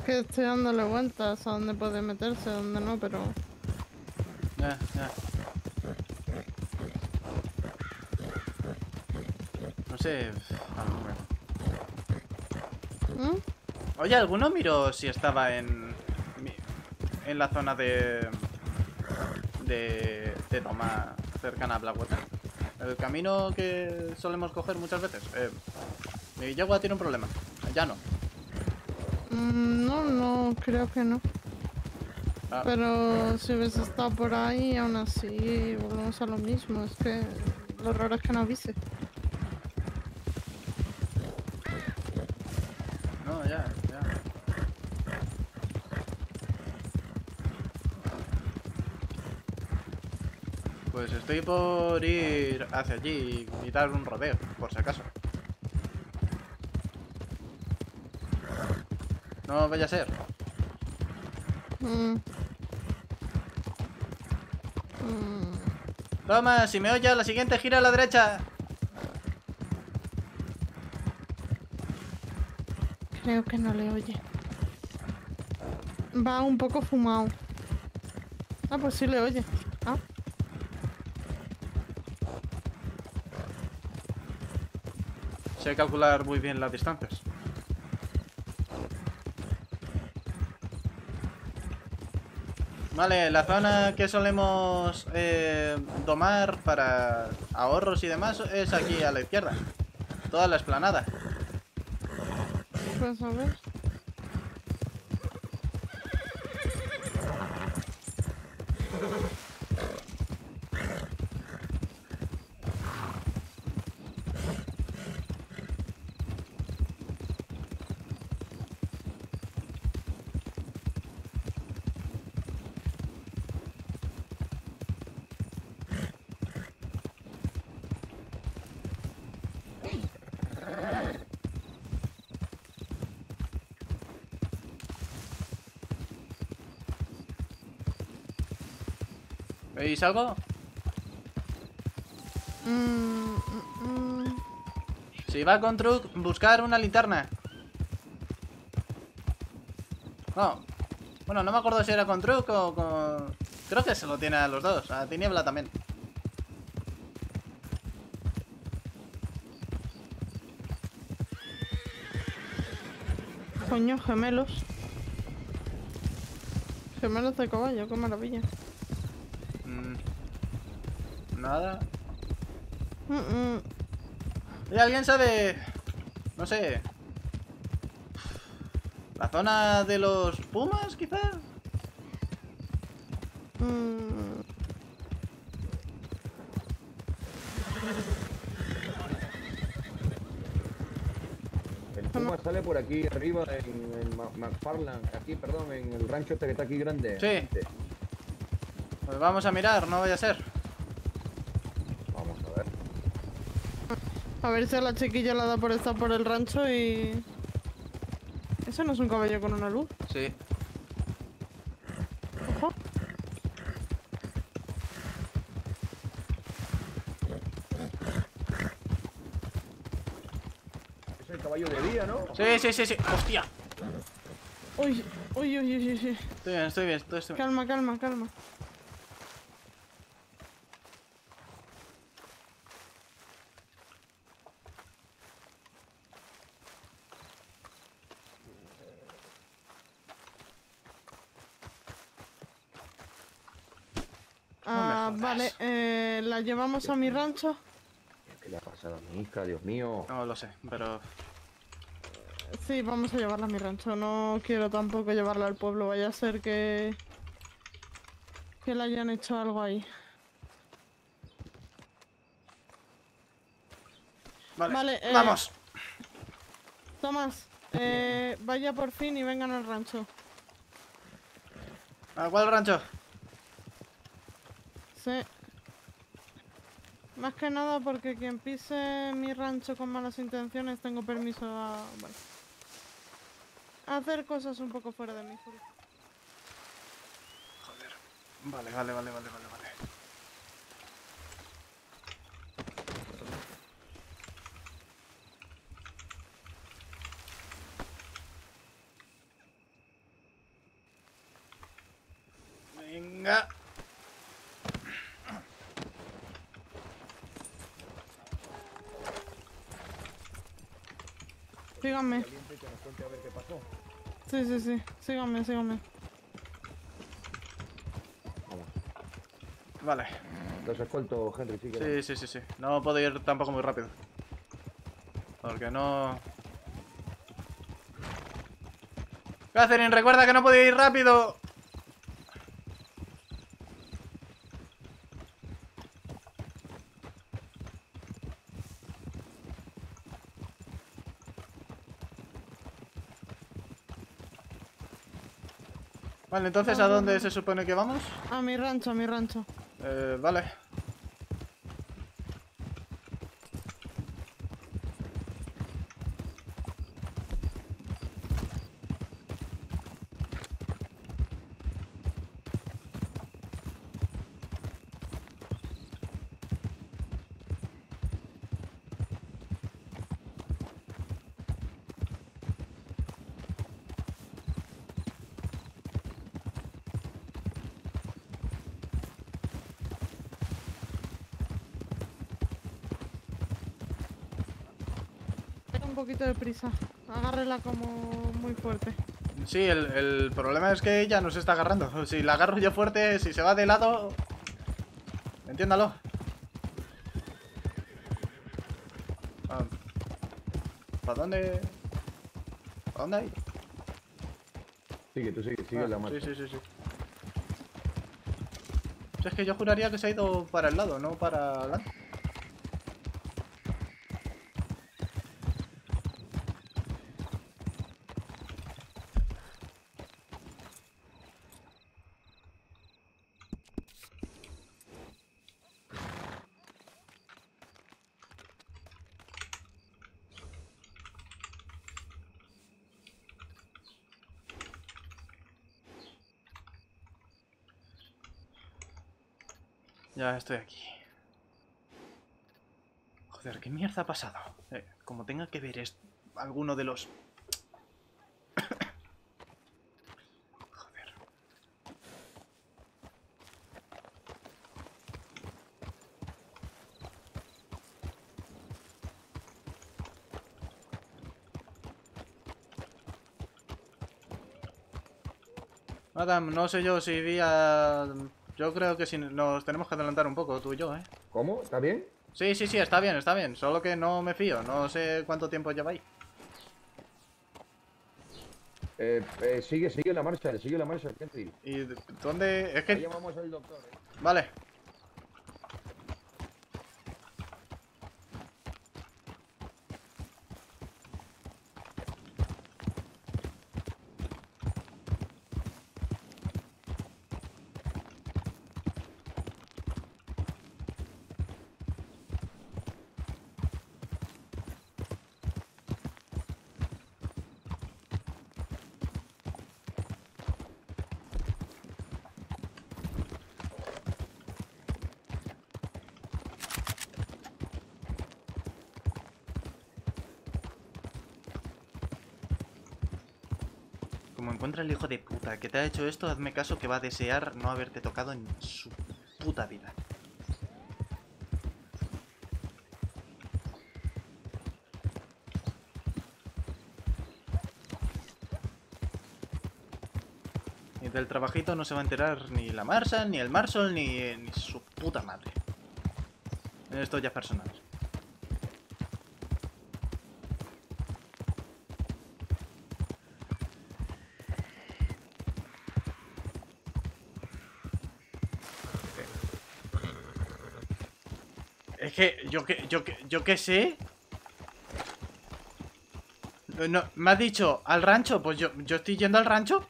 Que estoy dándole vueltas a dónde puede meterse, a dónde no, pero... Ya. No sé. ¿Mm? Oye, ¿alguno miró si estaba en la zona de Doma cercana a Blackwater? El camino que solemos coger muchas veces. Mi yegua tiene un problema. Ya no. No, no, creo que no. Ah, Pero si hubiese estado por ahí, aún así volvemos a lo mismo. Es que lo raro es que no avise. no, ya. Pues estoy por ir hacia allí y dar un rodeo, por si acaso. No vaya a ser. Mm, mm, Toma, si me oye, la siguiente gira a la derecha. creo que no le oye. Va un poco fumado. Ah, pues sí le oye. Ah, Sé calcular muy bien las distancias. Vale, la zona que solemos domar para ahorros y demás es aquí a la izquierda. Toda la explanada. pues a ver. ¿Veis algo? Mm, mm, mm. Si va con truck, buscar una linterna. No. Bueno, no me acuerdo si era con truck o con... Creo que se lo tiene a los dos. A Tiniebla también. Coño, gemelos. Gemelos de caballo, qué maravilla. Mm, nada. Mm, mm. ¿Y alguien sabe? No sé. ¿La zona de los pumas, quizá? Mm, El Puma sale por aquí arriba en McFarland, aquí, perdón, en el rancho este que está aquí grande. Sí. Pues vamos a mirar, no vaya a ser. Vamos a ver. a ver si a la chiquilla la da por estar por el rancho y... Eso no es un caballo con una luz. Sí. Ojo. Es el caballo de día, ¿no? Sí. Hostia. Uy, uy, uy, uy, uy. Estoy bien. Estoy bien. Calma, calma, calma. No me Ah, jodas. vale, la llevamos a mi rancho. ¿Qué le ha pasado a mi hija, Dios mío? No lo sé, pero... Sí, vamos a llevarla a mi rancho. No quiero tampoco llevarla al pueblo. Vaya a ser que le hayan hecho algo ahí. Vale, Vale, vamos. Tomás, vaya por fin y vengan al rancho. ¿A cuál rancho? Sí. Más que nada porque quien pise mi rancho con malas intenciones tengo permiso a... Bueno, a hacer cosas un poco fuera de mi jurisdicción. Joder. Vale. Venga. Síganme. Caliente, que nos cuente a ver qué pasó. Sí, sí, sí. Síganme, síganme. Vamos. Vale. Los escolto, Henry, sigue. Sí. No puedo ir tampoco muy rápido. Porque no... Catherine, recuerda que no puedo ir rápido. Vale, entonces, ¿a dónde se supone que vamos? A mi rancho, a mi rancho. Vale. Tengo un poquito de prisa. Agárrela como muy fuerte. Sí, el problema es que ella nos está agarrando. Si la agarro yo fuerte, si se va de lado... Entiéndalo. Ah, ¿para dónde? ¿Para dónde hay? Sigue, tú sigue la marcha. Sí. Si es que yo juraría que se ha ido para el lado, no para adelante. Ya estoy aquí. Joder, ¿qué mierda ha pasado? Como tenga que ver alguno de los... Joder. Adam, no sé yo si vi a... Yo creo que si nos tenemos que adelantar un poco, tú y yo, ¿eh? ¿Cómo? ¿Está bien? Sí, está bien. Solo que no me fío. No sé cuánto tiempo lleváis. Sigue la marcha, Henry. ¿Y dónde? Es Ahí que... llamamos al doctor, Vale. Como encuentra el hijo de puta que te ha hecho esto, hazme caso que va a desear no haberte tocado en su puta vida. Y del trabajito no se va a enterar ni la Marshall, ni el Marshall, ni su puta madre. Esto ya es personal. Es que yo qué sé. No, me has dicho al rancho, pues yo estoy yendo al rancho.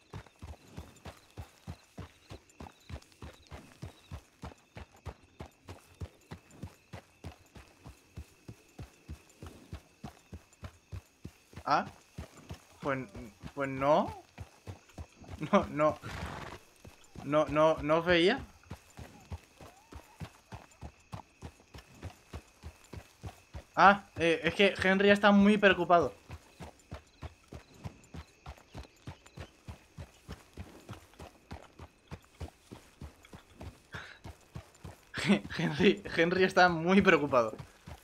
Ah, pues no. No os veía. Ah, es que Henry está muy preocupado. Henry está muy preocupado.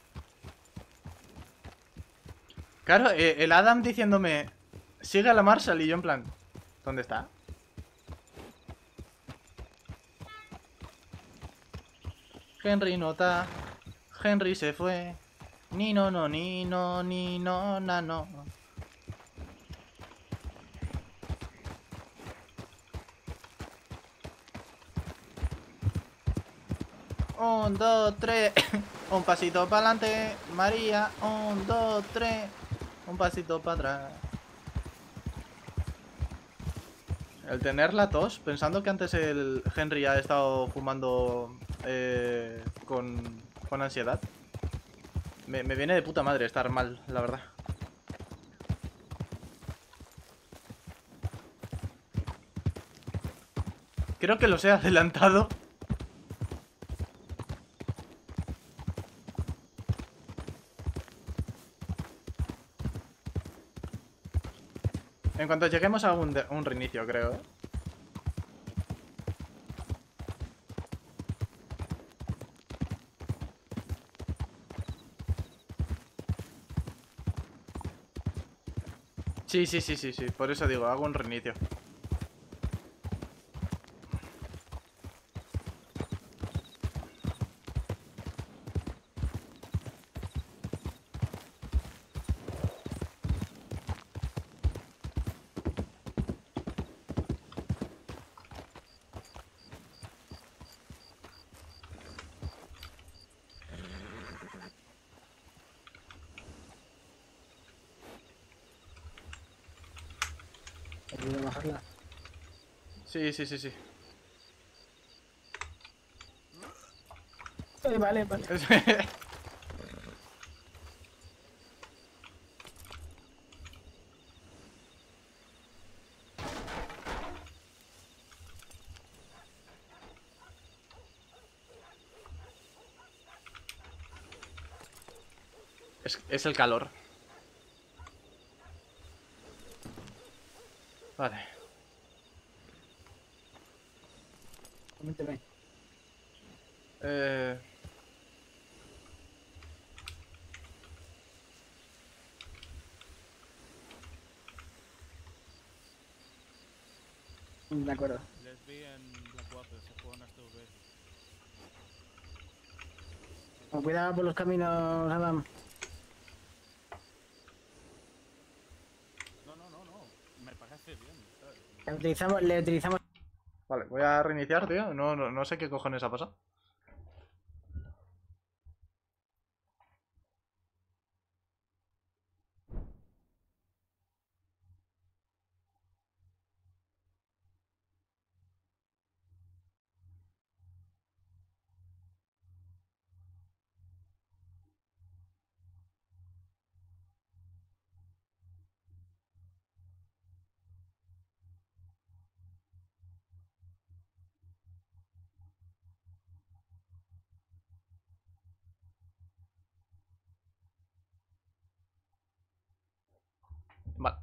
Claro, el Adam diciéndome, sigue a la Marshall y yo en plan, ¿dónde está? Henry no está, Henry se fue, ni no, no, ni no, ni no, na, no. Un, dos, tres, un pasito para adelante, María, un, dos, tres, un pasito para atrás. El tener la tos, pensando que antes el Henry ha estado fumando con ansiedad, me viene de puta madre estar mal, la verdad. Creo que los he adelantado. En cuanto lleguemos a un reinicio, creo, ¿eh? Sí, sí, sí, sí, sí. Por eso digo, hago un reinicio. ¿Ayuda a bajarla? Sí, sí, sí, sí. Vale, vale. Es el calor. Vale. Coménteme. Eh... De acuerdo. Les vi en Blackwater, se fueron hasta UV. Con cuidado por los caminos, Adam. No, no, no, no. Me parece bien, ¿sabes? Le utilizamos. Vale, voy a reiniciar, tío. No sé qué cojones ha pasado. Vale.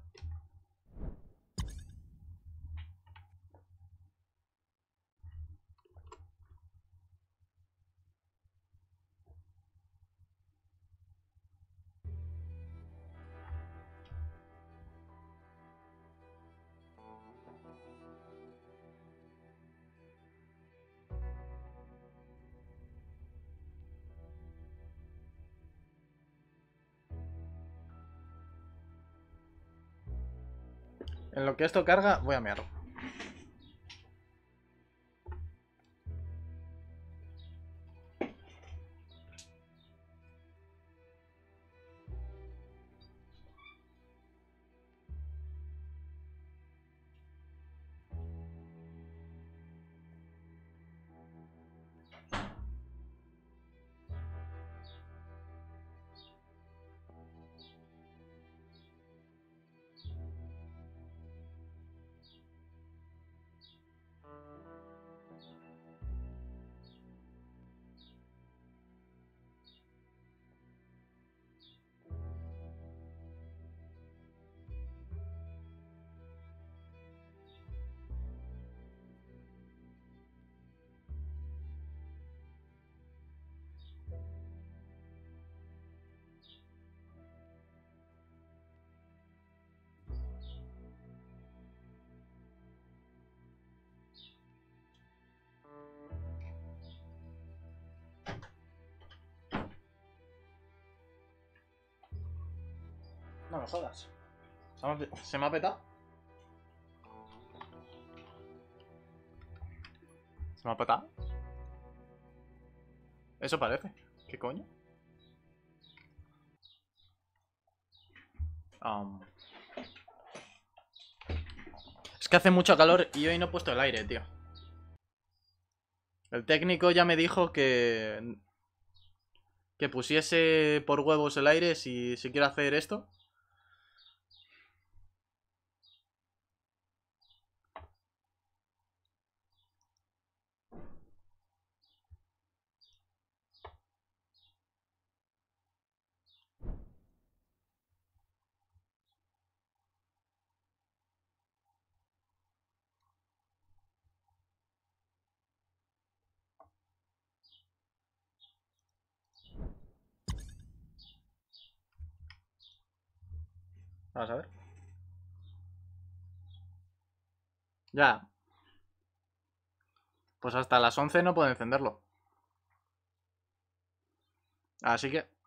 En lo que esto carga, voy a mear. No me jodas. ¿Se me ha petado? ¿Se me ha petado? Eso parece. ¿Qué coño? Es que hace mucho calor y hoy no he puesto el aire, tío. El técnico ya me dijo que pusiese por huevos el aire si quiero hacer esto. Vamos a ver. Ya. Pues hasta las 11 no puedo encenderlo. Así que